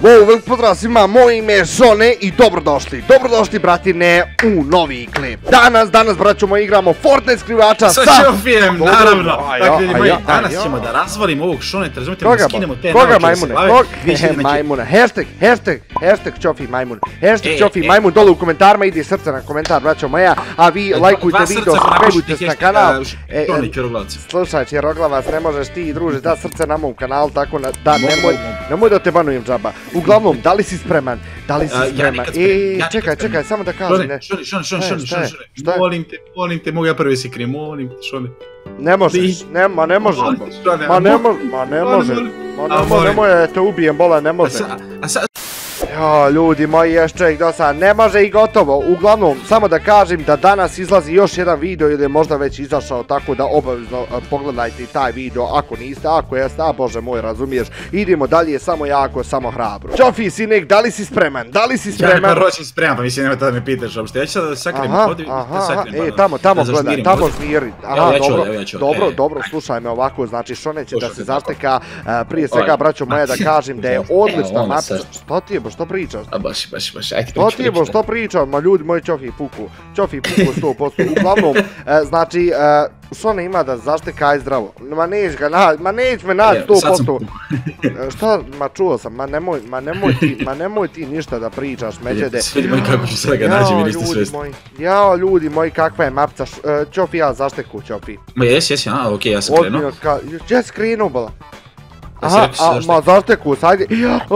Wow, velik pozdrav svima, moje ime je Šone i dobrodošli bratine u novi klip. Danas braćo moji igramo Fortnite skrivača sa Čofijem, naravno. Dakle, ljudi moji, danas ćemo da razvalimo ovog Šoneta, razumijete, da skinemo te majmune, majmuna, hashtag Čofi majmun, hashtag Čofi majmun, dole u komentarima, idi srce na komentar braćo moja, a vi lajkujte video, subscribeujte se na kanal. Slušaj, Čeroglavac, ne možeš ti druže da srce na mom kanalu, tako da nemoj da te banujem džaba. Uglavnom, da li si spreman? Čekaj, samo da kažem ne. Šone, molim te, mogu ja prvi si krijem, molim te, Šone. Ne možeš, ne može. Nemoj da te ubijem, bola, ne može. Jo, ljudi moji, još čovjek do sada ne može i gotovo. Uglavnom, samo da kažem da danas izlazi još jedan video ili je možda već izašao, tako da obavezno pogledajte taj video ako niste, ako jeste, a bože moj, razumiješ. Idemo dalje, samo jako, samo hrabro. Čofi, sinek, da li si spreman? Ja ne pa ročim spreman, pa mislim nema tada me pitaš uopšte. Ja ću sada da sakrim, tamo gledaj, tamo smiri. Dobro, slušaj me ovako, znači Šone će da se zašteka. Prije svega, braćo moje, da kažem da je odlična mapca. Što ti je, što pričaš? A baš, ajde. Što ti je, što pričam? Ma ljudi moji, Čofi puku 100%. Uglavnom, znači, Šone ima da zašteka aj zdravo. Ma neć me naći 100%. Šta, ma čuo sam, ma nemoj ti ništa da pričaš, Međede. Svedi moji kako ću sada ga nađem i niste svesti. Jao, ljudi moji, kakva je mapca. Čofi, ja zašteku, Čofi. Ma jesi, okej, ja sam krenuo. Gdje si krenuo, bala? Ma zašteku, sajde,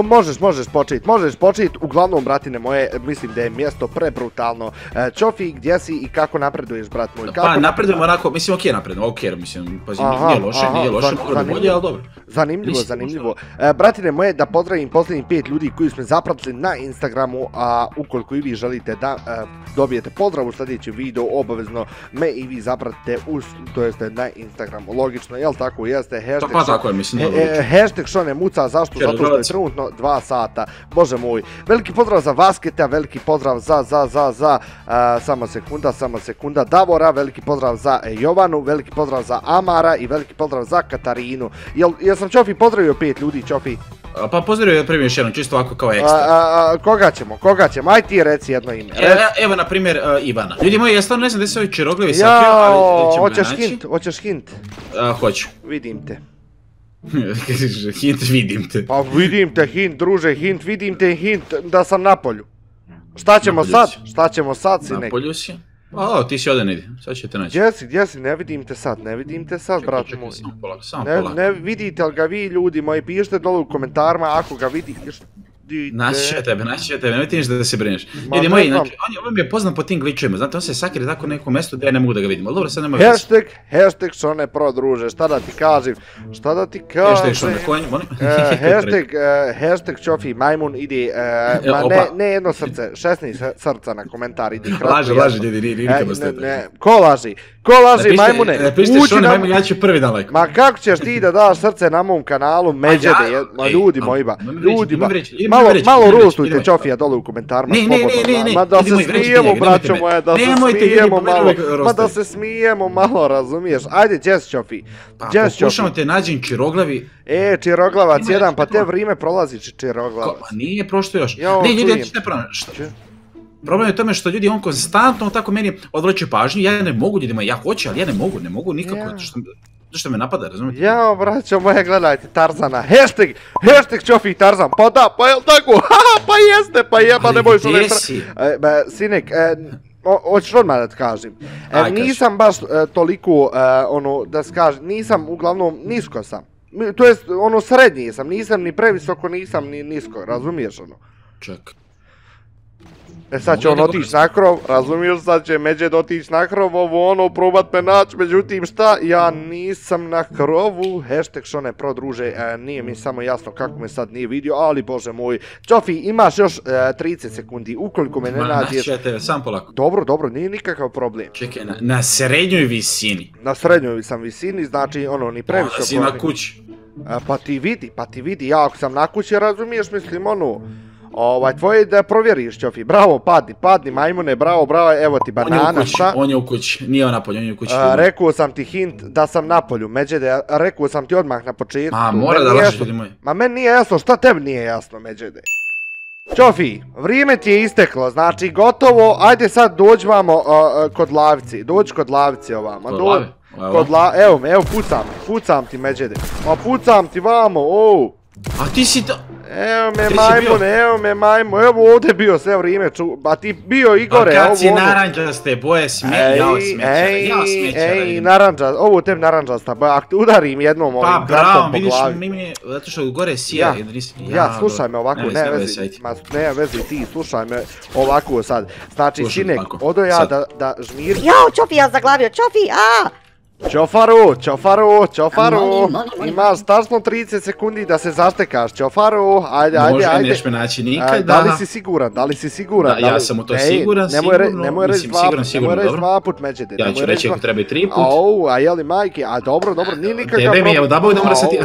možeš početi, uglavnom bratine moje, mislim da je mjesto prebrutalno. Čofi, gdje si i kako napreduješ, brat moj? Pa napredujemo onako, mislim okej napredujemo, mislim, pazi, nije loše, možda bolje, ali dobro. Zanimljivo. Bratine moje, da pozdravim posljednjih 5 ljudi koji su me zapratili na Instagramu, a ukoliko i vi želite da dobijete pozdrav u sljedećem videu, obavezno me i vi zapratite, to jeste na Instagramu, logično, jel tako, jeste, pa tako je, mislim, hashtag Šone muca, zašto? Zato što je trenutno 2 sata, bože moj. Veliki pozdrav za Vasketa, veliki pozdrav za samo sekunda, Davora, veliki pozdrav za Jovanu, veliki pozdrav za Amara i veliki pozdrav za Katarinu. Jel sam Čofi pozdravio 5 ljudi, Čofi? Pa pozdravio prvi još jednom, čisto ovako kao ekstra. Koga ćemo? Aj ti reci jedno ime. Evo na primjer Ivana. Ljudi moji, ja stvarno ne znam gdje se ovi čiroglevi sakrio, ali ćemo ga naći. Hoćeš hint? Hoću. Vidim te. Hint, vidim te. Pa vidim te, hint, druže, hint, vidim te, hint, da sam na polju. Šta ćemo sad, sinek? Na polju si? O, ti si ovdje negdje, sad će te naći. Gdje si, ne vidim te sad, brat moj. Samo polako. Ne vidite li ga vi, ljudi moji, pišite dole u komentarima ako ga vidiš. Naći će tebe, nemoj ti ništa da se brineš. Ljudi moji, znači, on mi je poznat po tim glitchovima, znate, on se sakrije tako u nekom mjestu gdje ja ne mogu da ga vidim, ali dobro, sad nema veze. Hashtag Šone Pro, druže, šta da ti kažem? Hashtag Šone konj, molim. Hashtag Čofi majmun, idi, ne jedno srce, 16 srca na komentar, idi. Laži, ljudi, nikamo s tebe. Ko laži, majmune? Pišite Šone majmun, ja ću prvi dan lajku. Ma kako ćeš ti da daš srce na mom kanalu, Međede, ma ljudi moji ba, malo rostujte Čofija dole u komentarima. Ne. Ma da se smijemo, braćo moje, da se smijemo malo, razumiješ? Ajde, gdje si Čofi? Pokušamo te nađem Čiroglavi. Čiroglavac jedan, pa te vrijeme prolazi Čiroglavac. Pa nije prošlo još. Ne, ljudi, ja ću te praviti. Problem je u tome što ljudi on konstantno tako meni odvlači pažnju, ja ne mogu ljudima, ja hoću, ali ja ne mogu nikako, što me napada, razumijete? Jao, braćo moje, gledajte Tarzana, hashtag Čofi Tarzan, pa da, pa jel tako, pa jeste, pa jeba, ne bojiš ove sinek, hoćeš odmah da ti kažem, nisam baš toliko, da se kažem, nisam, uglavnom, nisko sam, to jest, srednji sam, nisam ni previsoko, nisam ni nisko, razumiješ Ček. Sad će on otići na krov, razumiješ, sad će Međed otići na krov, probat me naći, međutim šta, ja nisam na krovu, hashtag Šone Pro, druže, nije mi samo jasno kako me sad nije vidio, ali bože moj, Čofi, imaš još 30 sekundi, ukoliko me ne nađeš. Naći ja tebe, sam polako. Dobro, nije nikakav problem. Čekaj, na srednjoj visini. Na srednjoj sam visini, znači, ni previsoko. Si na kući. Pa ti vidi, ja ako sam na kući, razumiješ, mislim, Tvoje da provjeriš, Ćofi. Bravo, padni, majmune, bravo, evo ti banana, šta? On je u kući, nije on napolju, on je u kući. Rekao sam ti hint da sam napolju, Međede, rekao sam ti odmah na početku. Mora da lažiš, ljudi moji. Ma meni nije jasno, šta tebi nije jasno, Međede? Ćofi, vrijeme ti je isteklo, znači gotovo, ajde sad dođi vamo kod lavici, dođi kod lavici ovamo. Kod lave? Evo pucam ti, Međede, ma pucam ti vamo, A ti si to... Evo me majmun, evo ovdje bio sve vrijeme, a ti bio i gore, ovo ono. A kad si naranđaste boje Ej, naranđast, ovo tebi naranđasta, ak te udarim jednom ovim kartom po glavi. Pa bravo, vidiš, zato što gore sija. Ja, slušaj me ovako, ne vezi ti, slušaj me ovako sad. Znači, sinek, odo ja da žmirim. Jao, Ćofi, ja zaglavio, Ćofi, Ćofaru, imaš tačno 30 sekundi da se zaštekaš, Ćofaru, ajde. Možda neš me naći nikada. Da li si siguran? Ja sam u to siguran, nemoj reći dva put, Međede. Ja ću reći ako treba i 3 put. A jeli majke, a dobro, nije nikakav problem. Tebe mi, evo da boj da mora sad ti...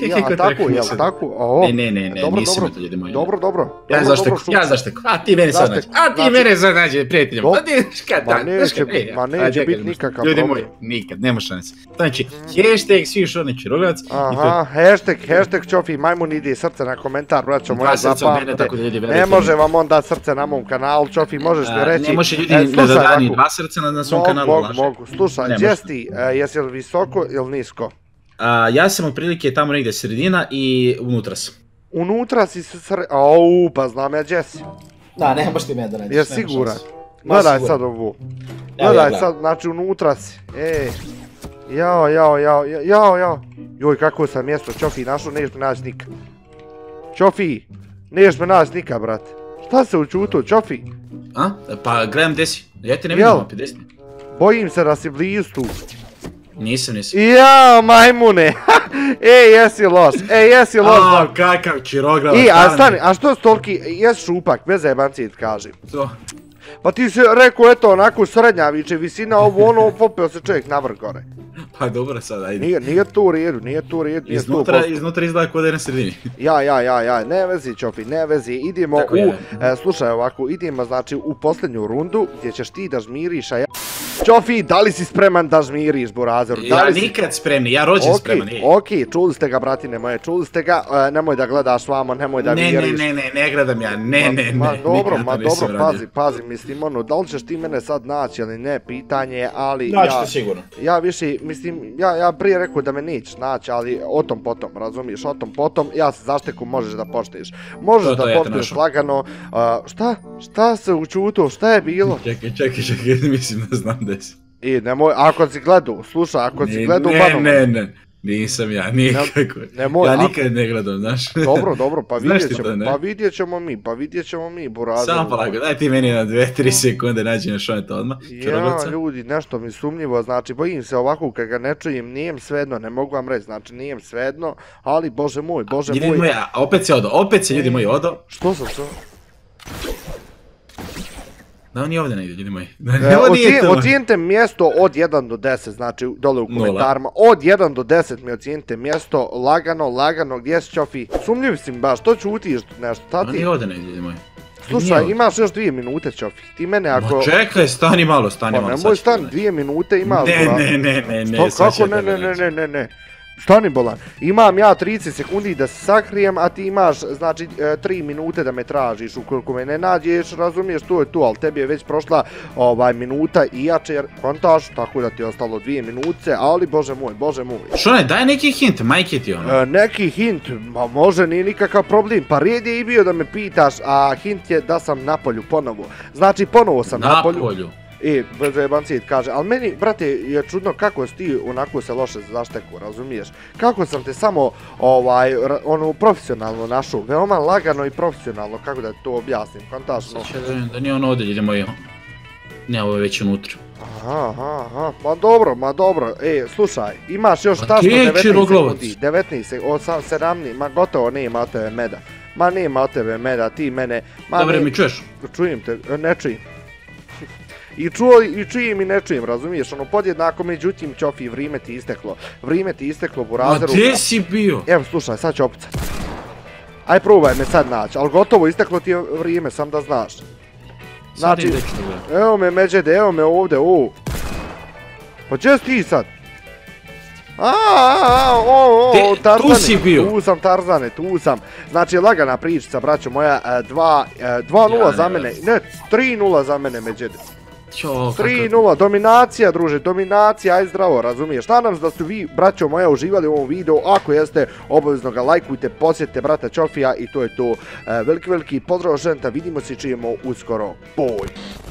Tako? Ne, nisam to ljudi moji. Dobro. Ja zašteku, a ti mene sad nađe, prijateljom. Ma neće biti nikakav problem. Ljudi moji, nikad, nema šanse. Znači, hashtag svi šodni čirogac. Aha, hashtag Ćofi majmun ide srce na komentar, braćo moja zapamte. Ne može vam on dati srce na mom kanalu, Ćofi, možeš mi reći. Ne može ljudi da dani 2 srca na svom kanalu. Mogu, slušaj, Jesti, jesi li visoko ili nisko? Ja sam otprilike tamo negdje sredina i unutra sam. Unutra si pa znam ja Jesi. Da, ne možeš ti me da nađeš. Jesi siguran? Gledaj sad ovu. Gledaj sad, znači unutra si. Jao. Joj, kako sam mjesto, Ćofi, našao, neš me naći nikad. Ćofi, neš me naći nikad, brate. Šta se učuto, Ćofi? Pa gledam gdje si. Ja te ne vidim mapi, gdje si? Bojim se da si blizu tu. Nisam. Jao, majmune. Jesi loš. Kakav čirograv. A što si toliki, jesi šupak, bez jebancije ti kažem. To. Pa ti si rekao, eto, onako srednjaviće visina, ovo popeo se čovjek navrh gore. Pa dobro sad, ajde. Nije to u redu, Iznutra izgleda kod je na sredini. Ja, ne vezi Ćofi, ne vezi, idemo slušaj ovako, idemo znači u posljednju rundu gdje ćeš ti da žmiriš, a ja... Ćofi, da li si spreman da žmiriš, burazeru? Ja nikad spremni, ja rođen spreman. Okej, čuli ste ga, bratine moje, čuli ste ga, nemoj da gledaš vamo, nemoj da vjeriš. Ne gledam ja, ne. Ma dobro, pazi, mislim ono, da li ćeš ti mene sad naći ili ne, pitanje, ali ja... Naći te sigurno. Ja više, mislim, ja prije rekao da me nećeš naći, ali o tom potom, razumiješ, ja se zašteku možeš da poštiješ. Možeš da poštiješ lagano, šta se učuto, šta je bilo? Čekaj, mislim da znam da si. Nemoj, ako si gledao, slušaj, ako si gledao banom. Ne, nisam ja, nikako. Ja nikad ne gledam, znaš. Dobro, pa vidjet ćemo mi, burazer. Samo polako, daj ti meni na 2-3 sekunde nađi na šoneta odmah. Ja, ljudi, nešto mi sumnjivo, znači, bojim se ovako kad ga ne čujem, nijem svejedno, ne mogu vam reći, znači, nijem svejedno, ali, bože moj. Ljudi moji, opet se ljudi moji odo. Što sam to? Da, on je ovdje negdje, ljudi moji. Ocijenite mjesto od 1 do 10, znači dole u komentarima. Od 1 do 10 mi ocijenite mjesto, lagano, gdje si Ćofi? Sumnjiv si mi baš, to čutiš nešto, šta ti? On je ovdje negdje, ljudi moji. Slušaj, imaš još 2 minute, Ćofi. Ti mene ako... Ma čekaj, stani malo. Pa nemoj stani, 2 minute imaš. Ne. Kako ne. Stani bolan, imam ja 30 sekundi da se sakrijem, a ti imaš, znači, 3 minute da me tražiš, ukoliko me ne nađeš, razumiješ, to je to, ali tebi je već prošla minuta i jače, jer kontaš, tako da ti je ostalo 2 minute, ali bože moj. Šone, daj neki hint, majke ti ono. Neki hint, ma može, nije nikakav problem, pa red je i bio da me pitaš, a hint je da sam na polju ponovo, znači ponovo sam na polju. Bez jebancije kaže, ali meni, brate, je čudno kako si ti onako se loše zašteku, razumiješ? Kako sam te samo, profesionalno našao, veoma lagano i profesionalno, kako da to objasnim, fantastično. Da nije ono ovdje, ljudi moji, ne, ovo je već unutra. Aha, ma dobro, slušaj, imaš još tačno 19 sekundi, 17, ma gotovo nema od tebe meda. Ma nema od tebe meda, ti mene... Dobre, mi čuješ? Čujem te, ne čujem. I čujem i ne čujem, razumiješ, podjednako, međutim, Ćofi, vrijeme ti isteklo, burazeru. A gdje si bio? Evo, slušaj, sad ću opucat. Aj probaj me sad naći, ali gotovo, isteklo ti je vrijeme, sam da znaš. Znači, evo me Međede, evo me ovdje, Pa gdje si ti sad? Tarzane, tu si bio. Tu sam Tarzane, tu sam. Znači lagana pričica, braćo moja, 2-0 za mene, ne, 3-0 za mene Međede. 3-0, dominacija druže, dominacija, aj zdravo, razumiješ. Nadam se da ste vi, braćo moja, uživali u ovom videu. Ako jeste, obavezno ga lajkujte, posjetite brata Ćofija i to je to. Veliki pozdrav ženta, vidimo se i čujemo uskoro. Boj!